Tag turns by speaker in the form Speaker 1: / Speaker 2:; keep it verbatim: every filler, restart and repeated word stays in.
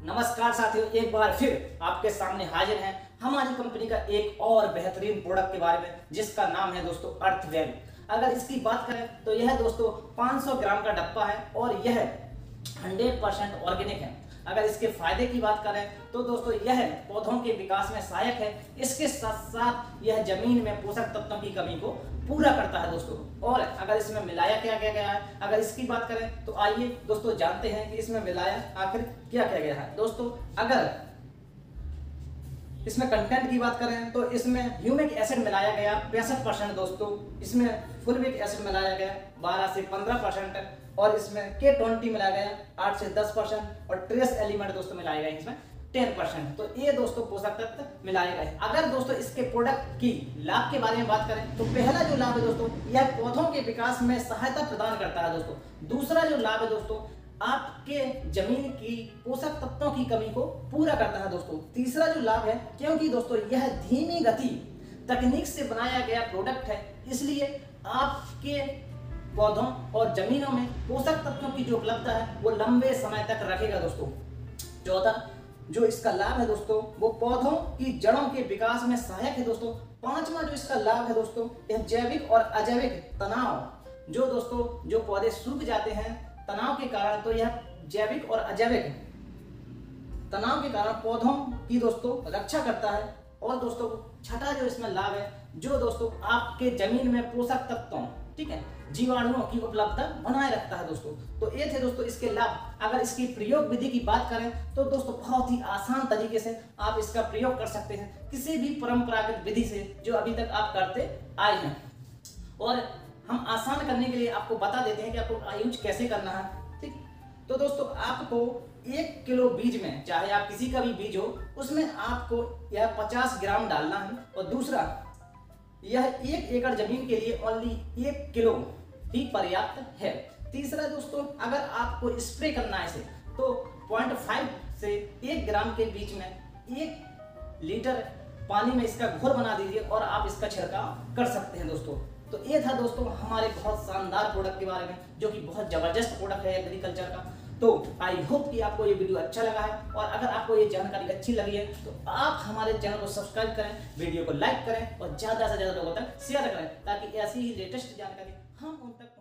Speaker 1: नमस्कार साथियों, एक बार फिर आपके सामने हाजिर हैं हमारी कंपनी का एक और बेहतरीन प्रोडक्ट के बारे में, जिसका नाम है दोस्तों अर्थवेल। अगर इसकी बात करें तो यह दोस्तों पाँच सौ ग्राम का डब्बा है और यह हंड्रेड परसेंट ऑर्गेनिक है। अगर इसके फायदे की बात करें तो दोस्तों यह पौधों के विकास में सहायक है। इसके साथ साथ यह जमीन में पोषक तत्वों की कमी को पूरा करता है दोस्तों। और अगर इसमें मिलाया क्या क्या गया है, अगर इसकी बात करें तो आइए दोस्तों जानते हैं कि इसमें मिलाया आखिर क्या क्या गया है। दोस्तों अगर इसमें कंटेंट की बात करें तो इसमें ह्यूमिक एसिड मिलाया गया पैंसठ परसेंट दोस्तों, इसमें फुलविक एसिड मिलाया गया बारह से पंद्रह परसेंट, और इसमें के ट्वेंटी मिलाया गया आठ से दस परसेंट, और ट्रेस एलिमेंट दोस्तों मिलाया गया इसमें टेन परसेंट। तो ये दोस्तों पोषक तत्व मिलाए गए। अगर दोस्तों इसके प्रोडक्ट की लाभ के बारे में बात करें तो पहला जो लाभ है दोस्तों, यह पौधों के विकास में सहायता प्रदान करता है दोस्तों। दूसरा जो लाभ है दोस्तों, आपके जमीन की पोषक तत्वों की कमी को पूरा करता है दोस्तों। तीसरा जो लाभ है, क्योंकि दोस्तों यह धीमी गति तकनीक से बनाया गया प्रोडक्ट है, इसलिए आपके पौधों और जमीनों में पोषक तत्वों की जो उपलब्धता है वो लंबे समय तक रखेगा दोस्तों। चौथा जो इसका लाभ है दोस्तों, वो पौधों की जड़ों के विकास में सहायक है दोस्तों। पांचवा जो इसका लाभ है दोस्तों, यह जैविक और अजैविक तनाव, जो दोस्तों जो पौधे सूख जाते हैं तनाव के कारण, तो यह जैविक और अजैविक तनाव के कारण पौधों की दोस्तों रक्षा करता है। और दोस्तों छठा जो इसमें लाभ है, जो दोस्तों आपके जमीन में पोषक तत्वों, ठीक है, जीवाणुओं की उपलब्धता बनाए रखता है दोस्तों। तो ये थे दोस्तों इसके लाभ। अगर इसकी प्रयोग विधि की बात करें तो दोस्तों बहुत ही आसान तरीके से आप इसका प्रयोग कर सकते हैं, किसी भी परंपरागत विधि से जो अभी तक आप करते आए हैं। और हम आसान करने के लिए आपको बता देते हैं कि आपको यूज कैसे करना है। ठीक, तो दोस्तों आपको एक किलो बीज में, चाहे आप किसी का भी बीज हो, उसमें आपको यह पचास ग्राम डालना है। और दूसरा, यह एक एकड़ जमीन के लिए ओनली एक किलो ही पर्याप्त है। तीसरा दोस्तों, अगर आपको स्प्रे करना है इसे तो पॉइंट फाइव से एक ग्राम के बीच में एक लीटर पानी में इसका घोल बना दीजिए और आप इसका छिड़काव कर सकते हैं दोस्तों। तो ये था दोस्तों हमारे बहुत शानदार प्रोडक्ट के बारे में, जो कि बहुत जबरदस्त प्रोडक्ट है एग्रीकल्चर का। तो आई होप कि आपको ये वीडियो अच्छा लगा है, और अगर आपको ये जानकारी अच्छी लगी है तो आप हमारे चैनल को सब्सक्राइब करें, वीडियो को लाइक करें और ज़्यादा से ज़्यादा लोगों तक शेयर करें, ताकि ऐसी ही लेटेस्ट जानकारी हम उन तक